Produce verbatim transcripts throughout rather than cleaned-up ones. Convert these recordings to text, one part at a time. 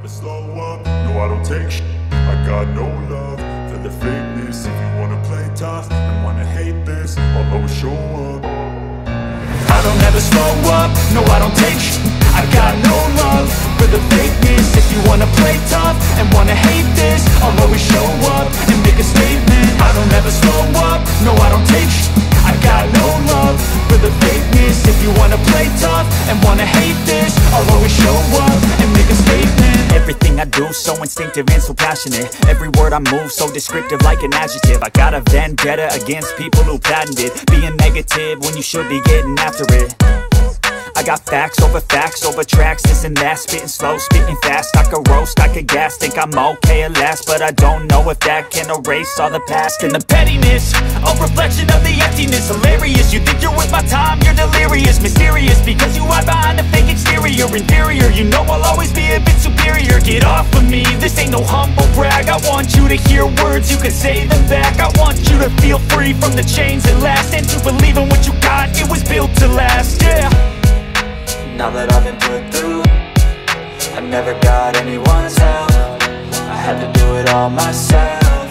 never slow up, no I don't take sh**. I got no love for the fakeness. If you wanna play tough and wanna hate this, I'll always show up. I don't ever slow up, no I don't take sh**. I got no love for the fakeness. If you wanna play tough and wanna hate this, I'll always show up and make a statement. I don't ever slow up, no I don't take sh**. I got no love for the fakeness. If you wanna play tough and wanna hate this, I'll always show up and make a statement. Everything I do so instinctive and so passionate. Every word I move so descriptive like an adjective. I got a vendetta against people who patented being negative when you should be getting after it. I got facts over facts over tracks, this and that. Spitting slow, spitting fast, I could roast, I could gas. Think I'm okay at last, but I don't know if that can erase all the past. And the pettiness, a reflection of the emptiness. Hilarious, you think you're with my time, you're delirious. Mysterious, because you hide behind a fake exterior. Inferior, you know I'll always be a bit superior. Get off of me, this ain't no humble brag. I want you to hear words, you can say them back. I want you to feel free from the chains that last, and to believe in what you got, it was built to last, yeah. Now that I've been put through, I never got anyone's help. I had to do it all myself.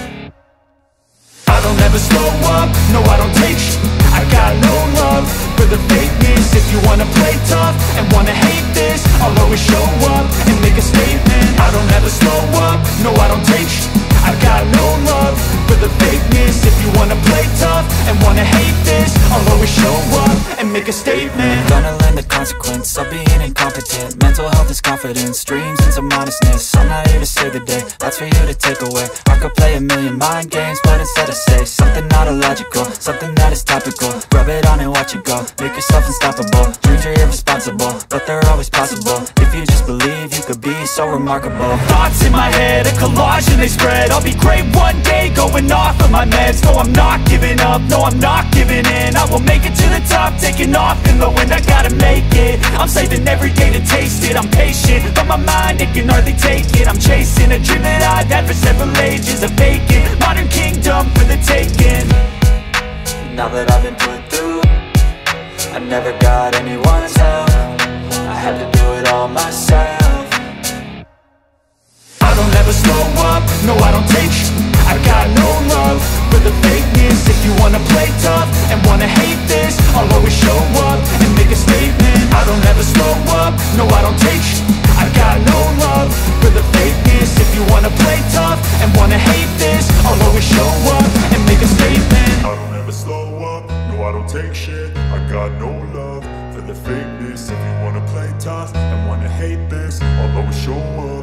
I don't ever slow up, no I don't take sh**. I got no love for the fakeness. If you wanna play tough and wanna hate this, I'll always show up and make a statement. I don't ever slow up, no I don't take sh**. I got no love for the fakeness. If you wanna play tough and wanna hate this, I'll always show up and make a statement. Gonna learn the consequence of being incompetent. Mental health is confidence, dreams into modestness. I'm not here to save the day, that's for you to take away. I could play a million mind games, but instead I say something not illogical, something that is topical. Rub it on and watch it go, make yourself unstoppable. Dreams are irresponsible, but they're always possible. If you just believe, you could be so remarkable. Thoughts in my head, a collage and they spread. I'll be great one day, going off of my meds. No, I'm not giving up, no, I'm not giving in. I will make it to the top, taking off in the wind. I gotta make it, I'm saving every day to taste it. I'm patient, but my mind, it can hardly take it. I'm chasing a dream that I've had for several ages. A vacant, modern kingdom for the taking. Now that I've been put through, I never got anyone's help. I had to do it all myself. I don't ever slow up, no I don't take sh**. I got no love for the fakeness. If you wanna play tough and wanna hate this, I'll always show up and make a statement. I don't ever slow up, no I don't take sh**. I got no love for the fakeness. If you wanna play tough and wanna hate this, I'll always show up and make a statement. I don't ever slow up, no I don't take shit. I got no love for the fakeness. If you wanna play tough and wanna hate this, I'll always show up.